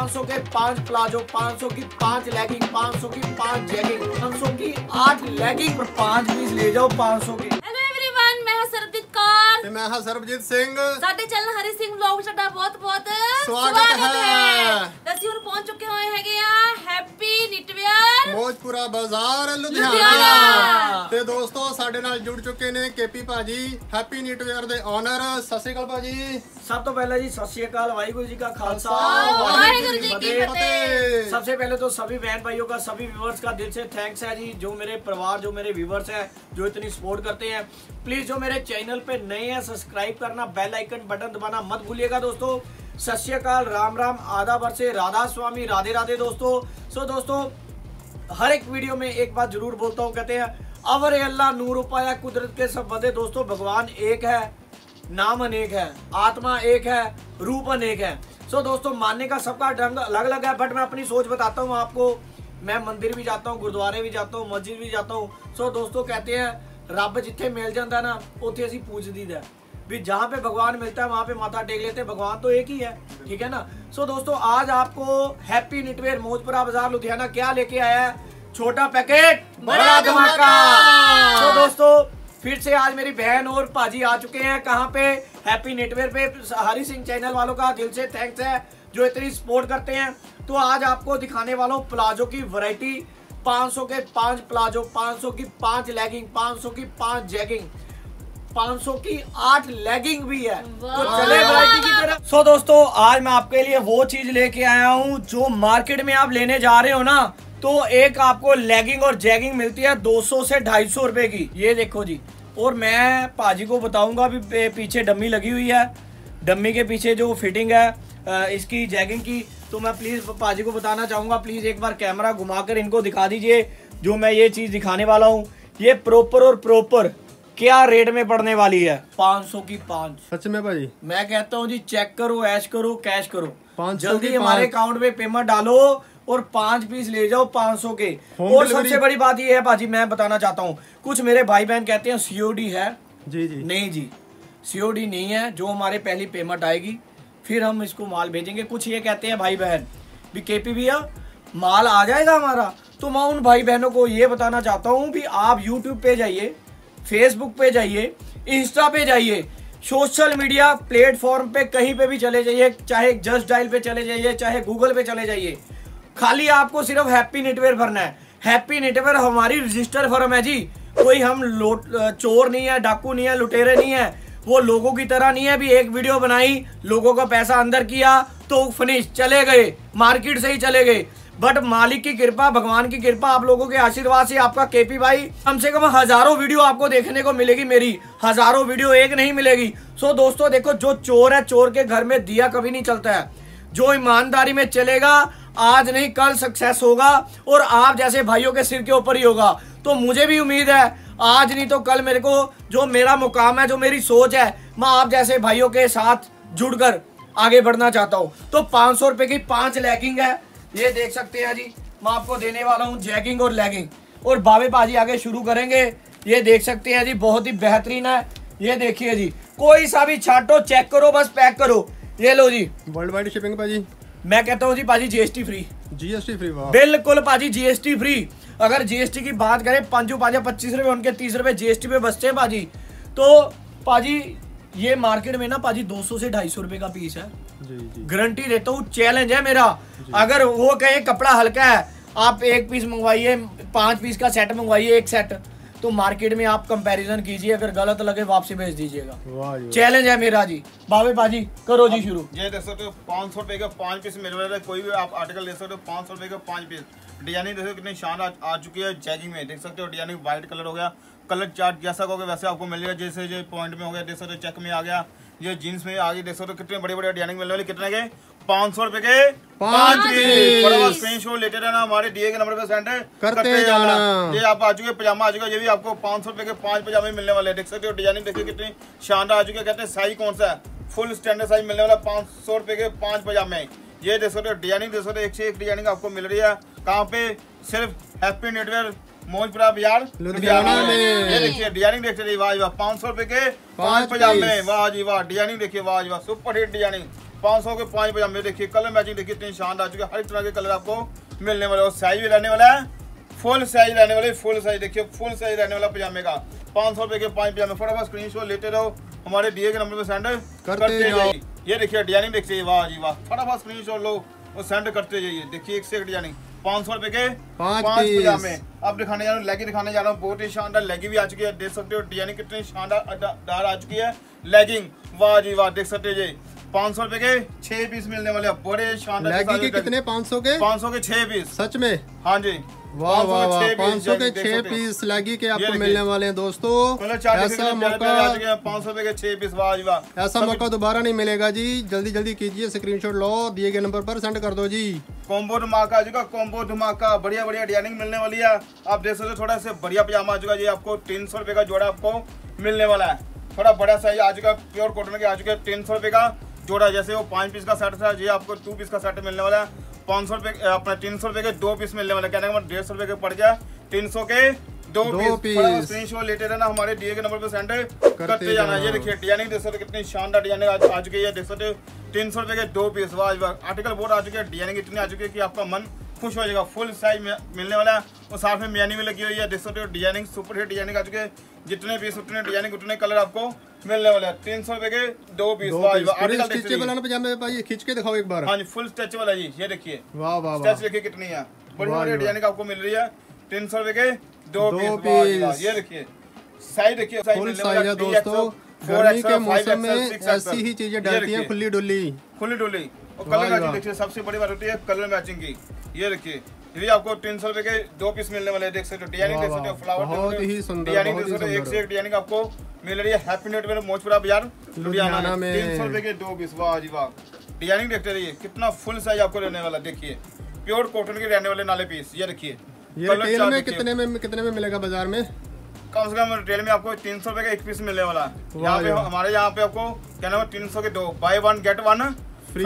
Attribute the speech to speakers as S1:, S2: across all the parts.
S1: 500 के 5 प्लाजो, 500 की 5 लेगिंग, 500 की 5 जैगिंग, 500 की 8 लेगिंग और 5 पीस ले जाओ 500 के।
S2: हेलो एवरीवन, मैं सरबजीत कौर,
S3: मैं हाँ सरबजीत सिंह।
S2: ਸਾਡੇ ਚੈਨਲ ਹਰੀ ਸਿੰਘ ਵਲੌਗ ਸਾਡਾ ਬਹੁਤ
S3: स्वागत है।
S2: ਅਸੀਂ ਹੁਣ ਪਹੁੰਚ ਚੁੱਕੇ ਹੋਏ ਹੈਗੇ ਆ हैप्पी नीटवेयर
S3: ਮੋਜਪੁਰਾ ਬਾਜ਼ਾਰ ਲੁਧਿਆਣਾ ਤੇ ਦੋਸਤੋ ਸਾਡੇ ਨਾਲ ਜੁੜ ਚੁੱਕੇ ਨੇ ਕੇਪੀ ਭਾਜੀ, ਹੈਪੀ ਨੀਟਵੇਅਰ ਦੇ ਓਨਰ। ਸਤਿ ਸ਼੍ਰੀ ਅਕਾਲ ਭਾਜੀ।
S1: सब तो पहले जी सत श्री अकाल, वाहिगुरु जी का खालसा,
S2: वाहिगुरु जी की फतेह।
S1: सबसे पहले तो सभी बहन भाइयों का, सभी व्यूवर्स का दिल से थैंक्स है जी, जो मेरे परिवार, जो मेरे व्यूवर्स हैं, जो इतनी सपोर्ट करते हैं। प्लीज जो मेरे चैनल पे नए हैं सब्सक्राइब करना, बेल आइकन बटन दबाना मत भूलिएगा दोस्तों। सत श्री अकाल, राम राम, आदाब से राधा स्वामी, राधे राधे दोस्तों। सो दोस्तों हर एक वीडियो में एक बात जरूर बोलता हूँ, कहते हैं अवर अल्लाह नूर उपाया, कुदरत के सब बंदे। दोस्तों भगवान एक है, नाम अनेक है, आत्मा एक है, रूप अनेक है। सो दोस्तों मानने का सबका ढंग अलग अलग है, बट मैं अपनी सोच बताता हूँ आपको। मैं मंदिर भी जाता हूँ, गुरुद्वारे भी जाता हूँ, मस्जिद भी जाता हूँ। सो दोस्तों कहते हैं रब जिथे मिल जाता है ना, उथे असी पूज दीदा भी। जहाँ पे भगवान मिलता है वहाँ पे माथा टेक लेते हैं, भगवान तो एक ही है, ठीक है ना। सो दोस्तों आज आपको हैप्पी नीटवेयर मौजपुरा बाजार लुधियाना क्या लेके आया है, छोटा पैकेट बड़ा धमाका। तो दोस्तों फिर से आज मेरी बहन और पाजी आ चुके हैं। कहाँ पे? हैप्पी नीटवेयर पे। हरी सिंह चैनल वालों का दिल से थैंक्स है जो इतनी सपोर्ट करते हैं। तो आज आपको दिखाने वाला हूँ प्लाजो की वैरायटी। 500 के 5 प्लाजो, 500 की 5 लेगिंग, 500 की 5 जैगिंग, 500 की 8 लेगिंग भी है। तो चले वैरायटी की तरफ। सो दोस्तों आज मैं आपके लिए वो चीज लेके आया हूँ जो मार्केट में आप लेने जा रहे हो ना, तो एक आपको लेगिंग और जैगिंग मिलती है 200 से 250 रुपए की। ये देखो जी। और मैं पाजी को बताऊंगा भी पीछे डम्मी लगी हुई है, डम्मी के पीछे जो फिटिंग है इसकी जैगिंग की। तो मैं प्लीज पाजी को बताना चाहूंगा, प्लीज एक बार कैमरा घुमाकर इनको दिखा दीजिए जो मैं ये चीज दिखाने वाला हूँ। ये प्रॉपर और प्रॉपर क्या रेट में पड़ने वाली है, 500 की 5।
S3: सच में भाजी
S1: मैं कहता हूँ जी चेक करो, ऐश करो, कैश करो,
S3: 500
S1: जल्दी हमारे अकाउंट में पेमेंट डालो और 5 पीस ले जाओ 500 के। और सबसे बड़ी बात ये है भाजी, मैं बताना चाहता हूँ, कुछ मेरे भाई बहन कहते हैं सीओडी है।
S3: जी जी
S1: नहीं जी, सीओडी नहीं है। जो हमारे पहली पेमेंट आएगी फिर हम इसको माल भेजेंगे। कुछ ये कहते हैं भाई बहन भी केपी भैया माल आ जाएगा हमारा। तो मैं उन भाई बहनों को ये बताना चाहता हूँ भी आप यूट्यूब पे जाइए, फेसबुक पे जाइए, इंस्टा पे जाइए, सोशल मीडिया प्लेटफॉर्म पे कहीं पे भी चले जाइए, चाहे जस्ट डायल पे चले जाइए, चाहे गूगल पे चले जाइए, खाली आपको सिर्फ हैप्पी नीटवेयर भरना है। हैप्पी नीटवेयर हमारी रजिस्टर फर्म है जी। कोई हम चोर नहीं है, डाकू नहीं है, लुटेरे नहीं है। वो लोगों की तरह नहीं है भी एक वीडियो बनाई, लोगों का पैसा अंदर किया तो फिनिश, चले गए, मार्केट से ही चले गए। बट मालिक की कृपा, भगवान की कृपा, आप लोगों के आशीर्वाद से आपका केपी भाई कम से कम हजारों वीडियो आपको देखने को मिलेगी, मेरी हजारों वीडियो एक नहीं मिलेगी। सो दोस्तों देखो, जो चोर है, चोर के घर में दिया कभी नहीं चलता है। जो ईमानदारी में चलेगा आज नहीं कल सक्सेस होगा, और आप जैसे भाइयों के सिर के ऊपर ही होगा। तो मुझे भी उम्मीद है आज नहीं तो कल मेरे को जो मेरा मुकाम है, जो मेरी सोच है, मैं आप जैसे भाइयों के साथ जुड़कर आगे बढ़ना चाहता हूँ। तो 500 रुपए की 5 लेगिंग है, ये देख सकते हैं जी। मैं आपको देने वाला हूँ जैगिंग और लेगिंग, और बाबे पाजी आगे शुरू करेंगे। ये देख सकते हैं जी, बहुत ही बेहतरीन है। ये देखिए जी, कोई सा भी छाटो, चेक करो, बस पैक करो। ये लो जी,
S3: वर्ल्ड वाइड शिपिंग भाजी।
S1: मैं कहता हूँ जी पाजी जीएसटी फ्री,
S3: जीएसटी फ्री। वाह
S1: बिल्कुल पाजी जीएसटी फ्री। अगर जीएसटी की बात करें, 25 रुपए, उनके 30 रुपए जीएसटी पे बचते हैं पाजी। तो पाजी ये मार्केट में ना पाजी 200 से 250 रुपए का पीस है।
S3: जी जी,
S1: गारंटी देता हूँ, चैलेंज है मेरा। अगर वो कहे कपड़ा हल्का है, आप एक पीस मंगवाइए, 5 पीस का सेट मंगवाइए, एक सेट, तो मार्केट में आप कंपैरिजन कीजिए, अगर गलत लगे वापसी भेज दीजिएगा। चैलेंज है मेरा जी। बाबे बाजी करो जी शुरू।
S4: ये देख सकते हो 500 रुपए के 5 पीस मिल रहे हैं। कोई भी आप आर्टिकल ले सकते हो 500 रुपए के 5 पीस। डिजाइनिंग देखो कितनी शान आ चुकी है जैगिंग में, देख सकते हो। डिजाइनिंग व्हाइट कलर हो गया, कलर चार्ट जैसा कहोगे वैसे आपको मिलेगा। जैसे ये पॉइंट में हो गया, देख सकते हो, चेक में आ गया, ये जीन्स में आ गई, देख सकते हो कितने बड़े बड़े डिजाइनिंग मिलने वाले। कितने के 500 रुपए के 5 पीस। स्क्रीनशॉट लेते रहना, हमारे दिए गए नंबर पे सेंड करते जाना। ये आप आ चुके पजामा आ चुका, ये भी आपको 500 रुपए के 5 पजामे मिलने वाले। देख सकते हो डिजाइनिंग देखिए कितनी शानदार आ चुकी है। कहते हैं साइज कौन सा है, फुल स्टैंडर्ड साइज मिलने वाला 500 रुपए के 5 पजामे। ये देख सकते हो डिजाइनिंग, देख सकते हो, एक से एक डिजाइनिंग आपको मिल रही है। कहाँ पे? सिर्फ हैप्पी नीटवेयर मौजपुरा बाजार लुधियाना में। ये देखिए डिजाइनिंग देखते, वाह वाह, 500 रुपए के 5 पजामे। वाह जी वाह, डिजाइनिंग देखिए, वाह जी वाह, सुपर हिट डिजाइनिंग। 500 के 5 पजामे देखिए, कलर मैचिंग देखिए इतनी शानदार आ चुकी है। हर तरह के कलर आपको मिलने वाले और साइज भी रहने वाला है फुल साइज रहने वाले, फुल साइज देखिए, फुल साइज रहने वाला पजामे का 500 रुपए के 5 पजामे। फटाफट स्क्रीनशॉट लेते रहो, हमारे दिए गए नंबर पे सेंड करते जाइए। ये देखिए डिजाइनिंग देखिए, वाह जी वाह, फटाफट स्क्रीनशॉट लो और सेंड करते जाइए। देखिए एक से एक डिजाइनिंग, 500 रुपए के 5 पजामे। अब दिखाने जा रहा हूँ लेगी, दिखाने जा रहा हूँ बहुत ही शानदार लेगी भी आ चुकी है, देख सकते हो डिजाइनिंग कितनी शानदार आ चुकी है लेगिंग, वाह जी वाह, देख सकते हो। 500 रुपए के 6 पीस मिलने वाले, बड़े शानदार
S3: लेगी के कितने? 500 के 6
S4: पीस,
S3: सच में?
S4: हाँ जी,
S3: वाह वाह वाह, 500 के 6 पीस लेगी के आपको मिलने वाले हैं दोस्तों। ऐसा मौका
S4: 500 रुपए के 6 पीस, वाह जी वाह,
S3: ऐसा मौका दोबारा नहीं मिलेगा जी। जल्दी जल्दी कीजिए, स्क्रीनशॉट लो, दिए गए नंबर पर सेंड कर दो जी।
S4: कॉम्बो धमाका आ चुका, कॉम्बो धमाका, बढ़िया बढ़िया डिजाइनिंग मिलने वाली है। आप देख सकते हो थोड़ा सा बढ़िया पजामा आ चुका जी, आपको 300 रुपए का जोड़ा आपको मिलने वाला है। थोड़ा बड़ा साइज आ चुका, प्योर कॉटन के आ चुके 300 रुपए का जोड़ा। जैसे वो 5 पीस का सेट था, ये आपको 2 पीस का सेट मिलने वाला है। 500 रुपए अपना 300 रुपए के 2 पीस मिलने वाले, कहने का मतलब 150 रुपए के पड़ गया, 300 के 2 पीस। स्क्रीनशॉट लेते रहना, हमारे दिए गए नंबर पे सेंड करते जाना। ये देखिए डिजाइनिंग देख सकते हो कितनी शानदार डिजाइनिंग आ चुकी है, देख सकते हो 300 रुपए के 2 पीस, वाह। आर्टिकल बहुत आ चुके हैं, डिजाइनिंग इतनी आ चुकी है कि आपका मन खुश हो जाएगा। फुल साइज मिलने वाला है और साथ में मियानी भी लगी हुई है, देख सकते हो डिजाइनिंग सुपर हिट डिजाइनिंग आ चुके हैं। जितने पीस उतने डिजाइनिंग उतने कलर आपको मिलने वाले हैं। 300 रुपए के 2 पीस,
S3: पजामे भाई खींच के दिखाओ एक बार।
S4: हाँ जी, फुल स्ट्रेच वाला जी, ये देखिए,
S3: वाह वाह,
S4: स्ट्रेच देखिए कितनी है, बड़ी बड़ी डिजाइनिंग आपको मिल रही है। 300 रुपए के 2 पीस, ये देखिए साइज देखिए,
S3: फुल साइज है दोस्तों। गर्मी के मौसम में ऐसी ही चीजें डालती हैं, खुली डुली
S4: और कलर मैचिंग देखिए, सबसे बड़ी बात होती है कलर मैचिंग की। ये देखिए ये आपको 300 रुपए के 2 पीस मिलने वाले, देख सकते हो डिजाइनिंग, देख सकते हो फ्लावर,
S3: बहुत ही सुंदर,
S4: डिजाइनिंग देख सकते हो, एक से एक डिजाइनिंग आपको मिल रही है। हैप्पी न्यू ईयर मोचपुरा बाजार लुधियाना में 300 रुपए के 2 पीस, वाह जी वाह। डिजाइनिंग देखते रहिए, कितना फुल साइज आपको रहने वाला, देखिए प्योर कॉटन के रहने वाले नाले पीस। ये देखिए
S3: रिटेल में कितने में मिलेगा बाजार में?
S4: कम से कम रिटेल में आपको 300 रुपए का 1 पीस मिलने वाला है। यहाँ पे हमारे यहाँ पे आपको क्या नाम है, 300 के 2, बाय 1 गेट 1 फ्री।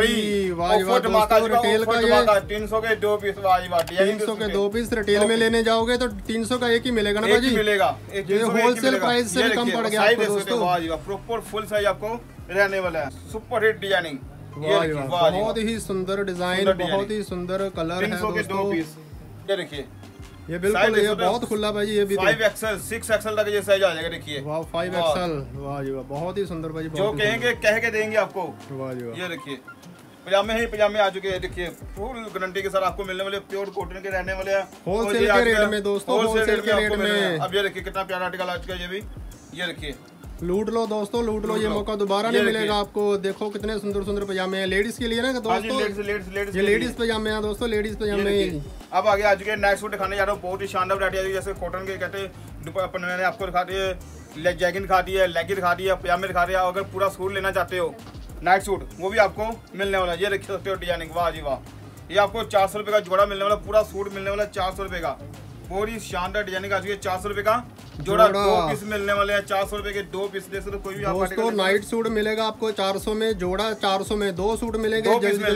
S3: रिटेल का ये
S4: 300 के 2 पीस, वाह वाह,
S3: 300 के 2 पीस रिटेल में लेने जाओगे तो 300 का एक ही मिलेगा ना भाजी?
S4: मिलेगा,
S3: ये होलसेल प्राइस से कम पड़ गया आपको दोस्तों।
S4: वाह जी वाह, प्रॉपर फुल साइज आपको रहने वाला है, सुपर हिट डिजाइनिंग,
S3: बहुत ही सुंदर डिजाइन, बहुत ही सुंदर कलर है दोस्तों।
S4: ये देखिए
S3: ये बिल्कुल ये बहुत खुला भाई, ये भी
S4: 5XL 6XL तक ये साइज आ जाएगा, देखिए
S3: वाह 5XL, वाह जी वाह, बहुत ही सुंदर भाई,
S4: जो कहेंगे कह के देंगे आपको,
S3: वाह जी वाह।
S4: ये देखिए पजामे आ चुके हैं, देखिए फुल गारंटी के साथ आपको मिलने वाले, प्योर कॉटन के रहने वाले हैं,
S3: होलसेल के रेट में दोस्तों, होलसेल के रेट में।
S4: अब ये देखिए कितना प्यारा आर्टिकल आ चुका है, ये भी ये देखिए,
S3: लूट लो दोस्तों, लूट लो, ये मौका दोबारा नहीं मिलेगा आपको। देखो कितने सुंदर सुंदर पजामे हैं, लेडीज के लिए ना दोस्तों, ये लेडीज पजामे हैं दोस्तों, लेडीज पजामे।
S4: अब आगे आ चुके नाइट सूट दिखाने जा रहा हूँ, बहुत ही शानदार वैरायटी है, जैसे कॉटन के कहते हैं, मैंने आपको दिखा दी है, जैगिन दिखा दी है, लेगी दिखा दी है, पजामे दिखा दिया। अगर पूरा सूट लेना चाहते हो नाइट सूट, वो भी आपको मिलने वाला है। ये देख सकते हो डिजाइनिंग, वाह जी वाह, ये आपको 400 रुपए का जोड़ा मिलने वाला, पूरा सूट मिलने वाला 400 रुपए का, बहुत ही शानदार डिजाइनिंग आ चुकी है। 400 रुपए का जोड़ा, 2 पीस मिलने वाले हैं, 400 रुपए के 2 पीस। देख सकते हो कोई भी
S3: दोस्तों नाइट सूट मिलेगा आपको 400 में, जोड़ा 400 में, 2 सूट मिलेंगे।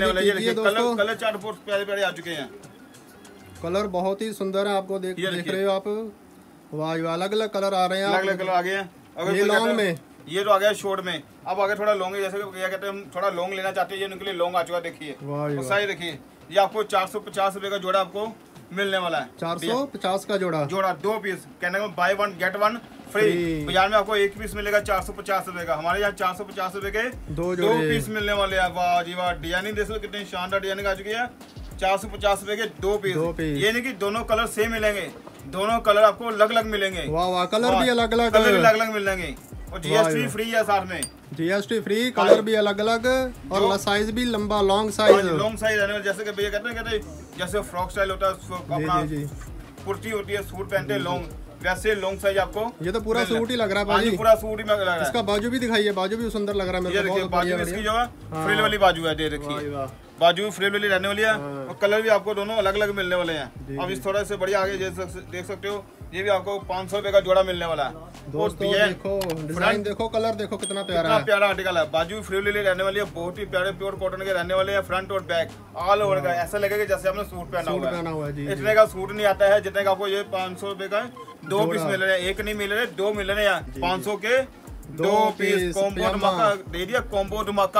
S4: कलर चार्ट बहुत प्यारे प्यारे आ चुके हैं,
S3: कलर बहुत ही सुंदर है, आपको देख रहे हो आप, वाह अलग अलग कलर आ रहे हैं,
S4: अलग अलग कलर आ गए हैं।
S3: अगर लॉन्ग में
S4: ये तो आ गया शॉर्ट में, अब आगे थोड़ा लॉन्ग है, जैसे क्या कहते हैं हम थोड़ा लॉन्ग लेना चाहते हैं, ये उनके लिए लॉन्ग आ चुका, देखिए साइज देखिए। ये आपको 450 रुपए का जोड़ा आपको मिलने वाला है,
S3: 450 का जोड़ा 2
S4: पीस, कहने में बाय 1 गेट 1 फ्री। बाजार में आपको 1 पीस मिलेगा 450 रुपए का, हमारे यहाँ 450 रुपए के 2 पीस मिलने वाले हैं। वाह जी वाह, डिजाइनिंग देख लो कितनी शानदार डिजाइनिंग आ चुकी है। 450 रुपए के 2 पीस। ये नहीं कि दोनों कलर सेम मिलेंगे, दोनों कलर आपको अलग अलग मिलेंगे।
S3: वाह कलर भी अलग
S4: अलग मिलेंगे और जीएसटी फ्री है साथ में,
S3: जीएसटी फ्री, कलर भी अलग अलग और साइज भी लंबा, लॉन्ग साइज
S4: रहने वाला। जैसे कि भैया कहते हैं जैसे फ्रॉक स्टाइल होता है, अपना कुर्ती होती है, सूट पहनते हैं लॉन्ग, वैसे लॉन्ग साइज आपको।
S3: ये तो पूरा सूट ही लग रहा है भाई,
S4: पूरा सूट ही लग रहा है।
S3: इसका बाजू भी दिखाइए, बाजू भी सुंदर लग रहा है मेरे को।
S4: ये देखिए बाजू इसकी जो है फ्रिल वाली बाजू है, दे रखिए, बाजू फ्रिल वाली रहने वाली है और कलर भी आपको दोनों अलग अलग मिलने वाले हैं। अब इस थोड़ा से बढ़िया आगे देख सकते हो, ये भी आपको 500 रुपए का जोड़ा मिलने वाला है।
S3: दोस्तों देखो डिजाइन देखो, कलर देखो कितना प्यारा है,
S4: प्यारा आर्टिकल है। बाजू फ्रिल वाली रहने वाली है, बहुत ही प्यारे प्योर कॉटन के रहने वाले हैं। फ्रंट और बैक ऑल ओवर का, ऐसा लगेगा जैसे आपने सूट पहना हुआ है। इतने का सूट नहीं आता है जितने का आपको ये 500 रुपए का 2 पीस मिल रहे हैं, एक नहीं मिल रहे, 2 मिल रहे हैं। 500 के 2 पीस कॉम्बो धमाका दे दिया, कॉम्बो धमाका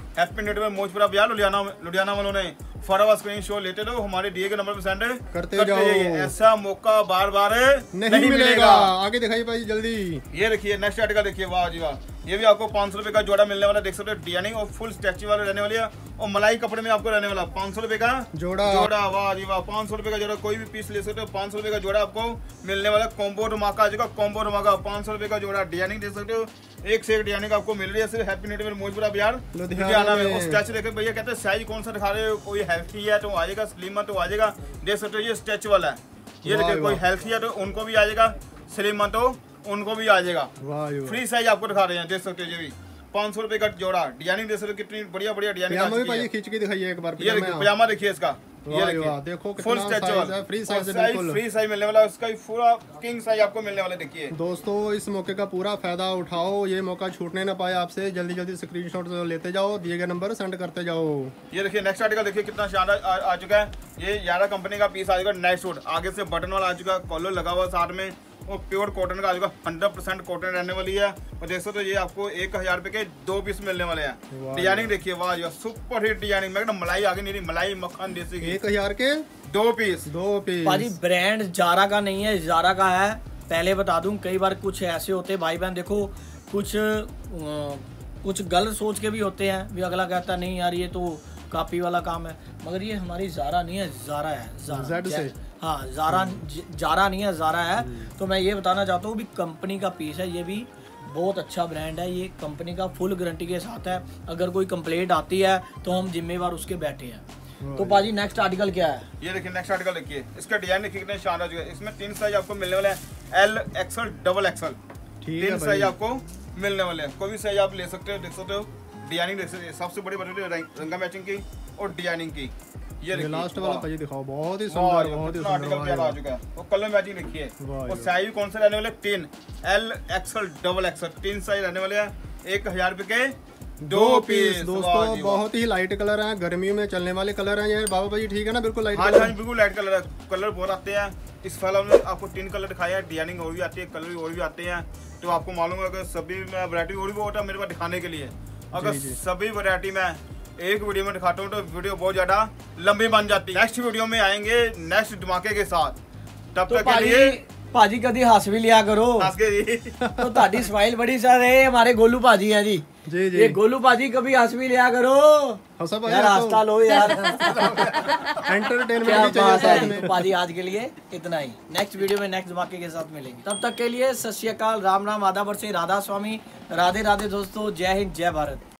S4: हैप्पी न्यू ईयर मोजपुरा बाजार लुधियाना वालों ने फटाफट स्क्रीन शॉट लेते रहो, हमारे दिए गए नंबर पे सेंड
S3: करते जाओ।
S4: ऐसा मौका बार बार
S3: नहीं मिलेगा। आगे दिखाइए भाई जल्दी।
S4: ये देखिए नेक्स्ट आर्टिकल देखिए, वाह जी वाह, ये भी आपको 500 रुपए का जोड़ा मिलने वाला, देख सकते हो डिजाइनिंग और फुल स्ट्रेची वाले रहने वाली है और मलाई कपड़े में आपको रहने वाला 500 रुपए का जोड़ा। वाह जी वाह, 500 रुपए का जोड़ा, कोई भी पीस ले सकते हो। 500 रुपए का जोड़ा आपको मिलने वाला, कॉम्बो धमाका आ जाएगा, कॉम्बो धमाका 500 रुपए का जोड़ा। डिजाइनिंग देख सकते हो, एक से एक डिजाइनिंग आपको मिल रही है सिर्फ हैप्पी न्यू ईयर मोजपुरा बाजार लुधियाना में। स्ट्रेच देखे भैया, कहते हैं साइज कौन सा दिखा रहे हो, कोई हेल्थी है तो आ जाएगा, स्लिम है तो आ जाएगा, देख सकते हो ये स्ट्रेच वाला है। ये देखिए कोई हेल्थी है तो उनको भी आ जाएगा, स्लिम है तो उनको भी आ जाएगा। फ्री साइज आपको दिखा रहे हैं, देख सकते हो ये भी 500 रुपए का जोड़ा। डिजाइनिंग देख सकते हो कितनी बढ़िया बढ़िया डिजाइनिंग।
S3: खींच के दिखाइए एक बार।
S4: ये देखिए पजामा देखिए इसका, ये
S3: देखो
S4: फुल स्ट्रेचेबल, फ्री साइज मिलने वाला, उसका पूरा किंग साइज आपको मिलने वाला। देखिए
S3: दोस्तों इस मौके का पूरा फायदा उठाओ, ये मौका छूटने ना पाए आपसे। जल्दी जल्दी स्क्रीनशॉट लेते जाओ, दिए गए नंबर सेंड करते जाओ। ये
S4: देखिए नेक्स्ट आर्टिकल देखिए कितना शानदार आ चुका है। ये यारा कंपनी का पीस आ जाएगा, नाइट सूट, आगे से बटन वाला आ चुका है, कॉलर लगा हुआ साथ में, और प्योर कॉटन का आ जाएगा, 100% कॉटन रहने वाली है। और देख सकते हो ये आपको 1000 रुपए के 2 पीस मिलने वाले हैं। डिजाइनिंग देखिए, वाह जी सुपर हिट डिजाइनिंग, मैं मलाई आगे नहीं रही, मलाई मक्खन देसी घी।
S3: 1000 के
S4: 2 पीस।
S1: भाजी ब्रांड जारा का नहीं है, जारा का है। पहले बता दूं, कई बार कुछ ऐसे होते हैं भाई बहन, देखो कुछ गलत सोच के भी होते हैं, भी अगला कहता नहीं यार ये तो कॉपी वाला काम है, मगर ये हमारी जारा नहीं है, जारा है, हाँ जारा नहीं है, जारा है। तो मैं ये बताना चाहता हूँ भी कंपनी का पीस है, ये भी बहुत अच्छा ब्रांड है, ये कंपनी का फुल गारंटी के साथ है। अगर कोई कंप्लेंट आती है तो हम जिम्मेवार उसके बैठे हैं। तो पाजी नेक्स्ट आर्टिकल क्या है?
S4: ये देखिए नेक्स्ट आर्टिकल देखिए, इसका डिजाइन देखिए कितने शानदार है। इसमें 3 साइज आपको मिलने वाले हैं, L, XL, double XL, 3 size आपको मिलने वाले हैं। कोई भी साइज आप ले सकते हो, देख सकते हो डिजाइनिंग देख सकते हो, सबसे बड़ी बात रंगा मैचिंग की और डिजाइनिंग की। ये
S3: लास्ट वाला पाजी दिखाओ, बहुत ही सुंदर, बहुत ही सुंदर
S4: आ चुका है। और कलर मैचिंग देखिए, और साइज कौन से रहने वाले, 3 L, XL, double XL, 3 size रहने वाले हैं। 1000 रुपए के 2 पीस।
S3: दोस्तों बहुत ही लाइट कलर है, गर्मी में चलने वाले कलर हैं ये बाबा भाई, ठीक है ना? बिल्कुल लाइट।
S4: हाँ बिल्कुल लाइट कलर है, कलर बहुत आते हैं। इस फिल्म में आपको 3 कलर दिखाया है, डिजाइनिंग और भी आती है, कलर और भी आते हैं। तो आपको मालूम है कि सभी वैरायटी और भी होता है मेरे पास दिखाने के लिए। अगर सभी वैरायटी में एक वीडियो में दिखाता हूँ तो वीडियो बहुत ज्यादा लंबी बन जाती है। नेक्स्ट वीडियो में आएंगे नेक्स्ट धमाके के साथ, तब तक के लिए
S1: भाजी कभी हंस भी लिया करो। तो ताड़ी स्माइल बड़ी सर है, हमारे गोलू भाजी है जी। ये गोलू भाजी कभी हंस भी लिया करो यार, हंसता लो यार।
S3: एंटरटेनमेंट चाहिए
S1: भाजी। आज के लिए इतना ही, नेक्स्ट वीडियो में नेक्स्ट धमाके के साथ मिलेंगे। तब तक के लिए सत श्री अकाल, राम राम, आदाबर से राधा स्वामी, राधे राधे दोस्तों, जय हिंद, जय भारत।